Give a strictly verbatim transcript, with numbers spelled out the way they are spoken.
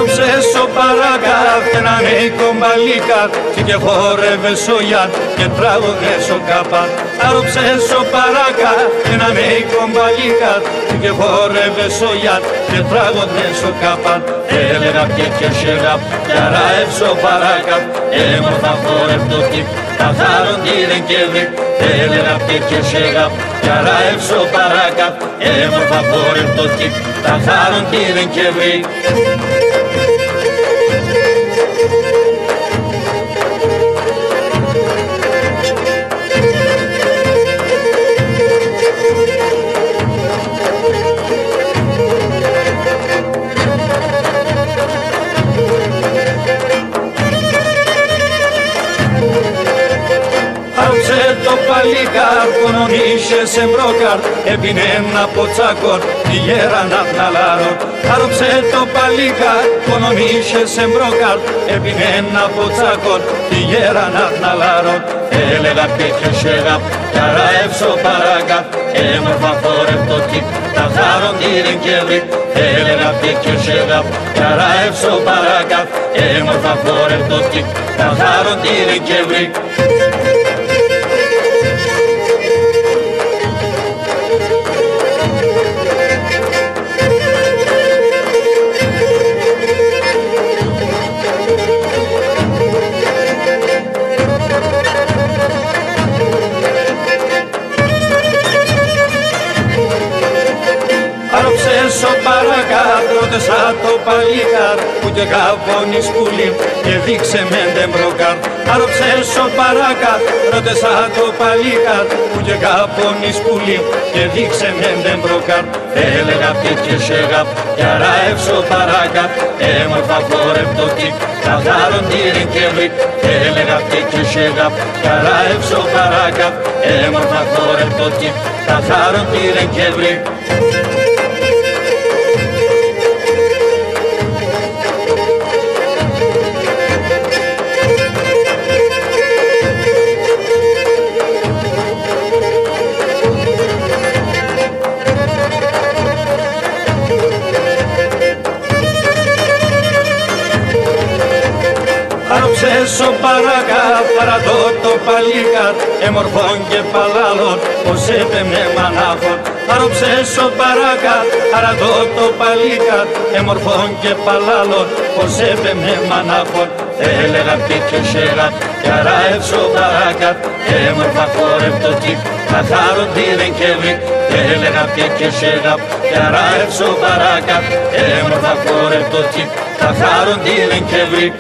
Άρωψε στο παρακάτ ένα νέικο μπαλίκατ και χόρευε στο γιάτ και τραγωδέ στο καπάτ. Άρωψε στο παρακάτ ένα νέικο μπαλίκατ και χόρευε στο γιάτ και τραγωδέ στο καπάτ. Έλεγα και και σιγά κι αράευ στο παρακάτ έμορφα χόρευτο τύπ καθάρον τύρεν και βρήκ. Έλεγα και και σιγά κι αράευ στο παρακάτ έμορφα χόρευτο τύπ καθάρον τύρεν και βρήκ. Άρωψε το παλικάρ, κονονίσε σε μπρόκαρ, έπινε ένα ποτσάκορ, τη γέρα να τναλάρω. Άρωψε το παλικάρ, κονονίσε σε μπρόκαρ, έπινε ένα ποτσάκορ, τη γέρα να τναλάρω. Έλεγα και και σεγά, κι αράευ στο παρακάτ, έμορφα χόρευτο τύπ, τα χάρον τύρεν και βρήκ. Έλεγα και και σεγά, κι αράευ στο παρακάτ, έμορφα χόρευτο τύπ, τα χάρον τύρεν και βρήκ. Άρωψε στο παρακάτ, ρώτησα το παλικάρ που και καβώνει σκουλή και δείξε με ντεμπροκάρ. Άρωψε στο παρακάτ, ρώτησα το παλικάρ που και καβώνει σκουλή και δείξε με ντεμπροκάρ. Έλεγα και και σεγά, κι αράευ στο παρακάτ, έμορφα χόρευτο τύπ, καθάρον τύρεν και βρήκ. Έλεγα και και σεγά, κι αράευ στο παρακάτ, έμορφα χόρευτο τύπ, καθάρον τύρεν και βρήκ. Άρωψε στο παρακάτ, παρατώ το παλικάρ, έμορφον και παλάλον, πως έπαινε μανάχον. Άρωψε στο παρακάτ, παρατώ το παλικάρ, έμορφον και παλάλον, πως έπαινε μανάχον. Έλεγα και και σεγά, κι αράευ στο παρακάτ, έμορφα χόρευτο τύπ, καθάρον τύρεν και βρήκ. Έλεγα και και σεγά, κι αράευ στο παρακάτ, έμορφα χόρευτο τύπ, καθάρον τύρεν και βρήκ.